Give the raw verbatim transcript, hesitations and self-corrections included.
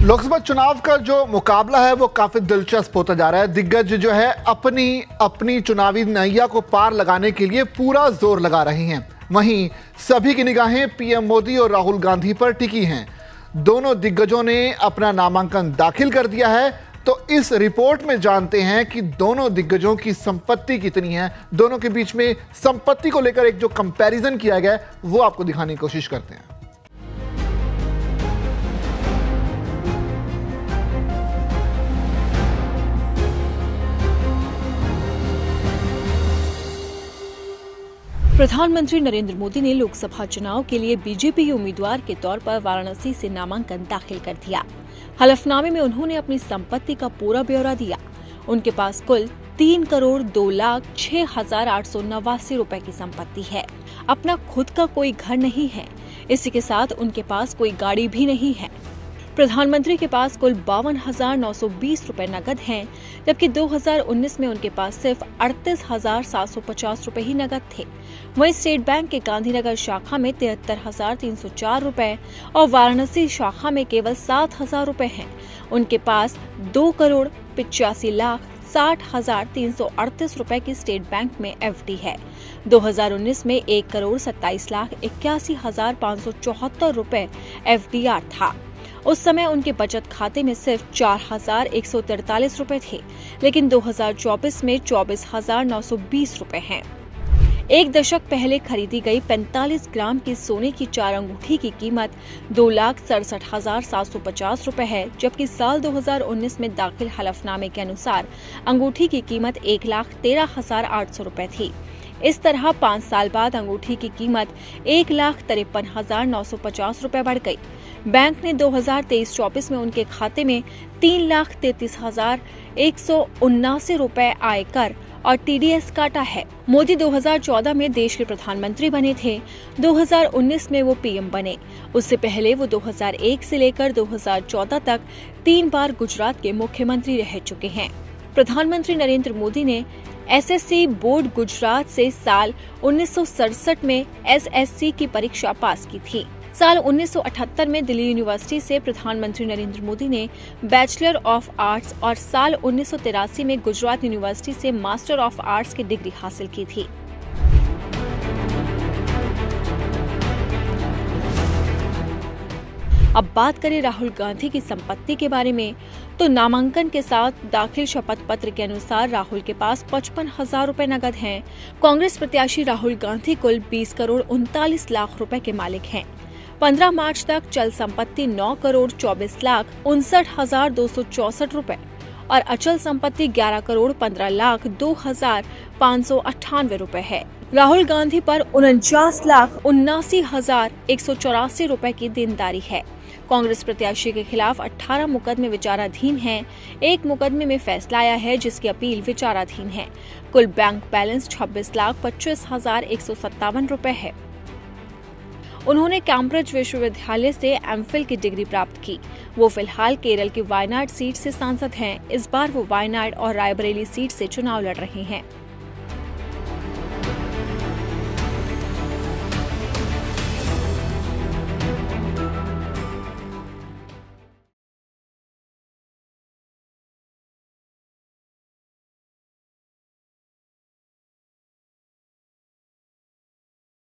लोकसभा चुनाव का जो मुकाबला है वो काफी दिलचस्प होता जा रहा है। दिग्गज जो है अपनी अपनी चुनावी नैया को पार लगाने के लिए पूरा जोर लगा रहे हैं। वहीं सभी की निगाहें पीएम मोदी और राहुल गांधी पर टिकी हैं। दोनों दिग्गजों ने अपना नामांकन दाखिल कर दिया है। तो इस रिपोर्ट में जानते हैं कि दोनों दिग्गजों की संपत्ति कितनी है। दोनों के बीच में संपत्ति को लेकर एक जो कंपैरिजन किया गया है वो आपको दिखाने की कोशिश करते हैं। प्रधानमंत्री नरेंद्र मोदी ने लोकसभा चुनाव के लिए बीजेपी उम्मीदवार के तौर पर वाराणसी से नामांकन दाखिल कर दिया। हलफनामे में उन्होंने अपनी संपत्ति का पूरा ब्यौरा दिया। उनके पास कुल तीन करोड़ दो लाख छह हजार आठ सौ नवासी रुपए की संपत्ति है। अपना खुद का कोई घर नहीं है। इसी के साथ उनके पास कोई गाड़ी भी नहीं है। प्रधानमंत्री के पास कुल बावन हजार नौ सौ बीस रुपए नकद हैं, जबकि दो हजार उन्नीस में उनके पास सिर्फ अड़तीस हजार सात सौ पचास रुपए ही नकद थे। वहीं स्टेट बैंक के गांधीनगर शाखा में तिहत्तर हजार तीन सौ चार रुपए और वाराणसी शाखा में केवल सात हजार रुपए हैं। उनके पास दो करोड़ पिचासी लाख साठ हजार तीन सौ अड़तीस रुपए की स्टेट बैंक में एफडी है। दो हजार उन्नीस में एक करोड़ सत्ताईस लाख इक्यासी हजार पाँच सौ चौहत्तर रुपए एफडीआर था। उस समय उनके बचत खाते में सिर्फ चार हजार एक सौ तिरतालीस रुपए थे, लेकिन दो हजार चौबीस में चौबीस हजार नौ सौ बीस रुपए हैं। एक दशक पहले खरीदी गई पैंतालीस ग्राम की सोने की चार अंगूठी की कीमत दो लाख सड़सठ हजार सात सौ पचास रुपए है, जबकि साल दो हजार उन्नीस में दाखिल हलफनामे के अनुसार अंगूठी की कीमत एक लाख तेरह हजार आठ सौ रुपए थी। इस तरह पाँच साल बाद अंगूठी की कीमत एक लाख तिरपन हजार नौ सौ पचास रुपए बढ़ गई। बैंक ने दो हजार तेईस चौबीस में उनके खाते में तीन लाख तैतीस हजार एक सौ उन्नासी रुपए आयकर और टीडीएस काटा है। मोदी दो हजार चौदह में देश के प्रधानमंत्री बने थे। दो हजार उन्नीस में वो पीएम बने। उससे पहले वो दो हजार एक से लेकर दो हजार चौदह तक तीन बार गुजरात के मुख्यमंत्री रह चुके हैं। प्रधानमंत्री नरेंद्र मोदी ने एसएससी बोर्ड गुजरात से साल उन्नीस सौ सड़सठ में एसएससी की परीक्षा पास की थी। साल उन्नीस सौ अठहत्तर में दिल्ली यूनिवर्सिटी से प्रधानमंत्री नरेंद्र मोदी ने बैचलर ऑफ आर्ट्स और साल उन्नीस सौ तिरासी में गुजरात यूनिवर्सिटी से मास्टर ऑफ आर्ट्स की डिग्री हासिल की थी। अब बात करें राहुल गांधी की संपत्ति के बारे में, तो नामांकन के साथ दाखिल शपथ पत्र के अनुसार राहुल के पास पचपन हजार रूपए नकद हैं। कांग्रेस प्रत्याशी राहुल गांधी कुल बीस करोड़ उनतालीस लाख रुपए के मालिक हैं। पंद्रह मार्च तक चल संपत्ति नौ करोड़ चौबीस लाख उनसठ हजार दो सौ चौसठ रूपए और अचल संपत्ति ग्यारह करोड़ पंद्रह लाख दो हजार पाँच सौ अट्ठानवे रूपए है। राहुल गांधी पर उनचास लाख उन्नासी हजार एक सौ चौरासी रूपए की देनदारी है। कांग्रेस प्रत्याशी के खिलाफ अठारह मुकदमे विचाराधीन हैं। एक मुकदमे में फैसला आया है जिसकी अपील विचाराधीन है। कुल बैंक बैलेंस छब्बीस लाख पच्चीस हजार एक सौ सत्तावन रूपए है। उन्होंने कैम्ब्रिज विश्वविद्यालय से एमफिल की डिग्री प्राप्त की। वो फिलहाल केरल की वायनाड सीट से सांसद हैं। इस बार वो वायनाड और रायबरेली सीट से चुनाव लड़ रहे हैं।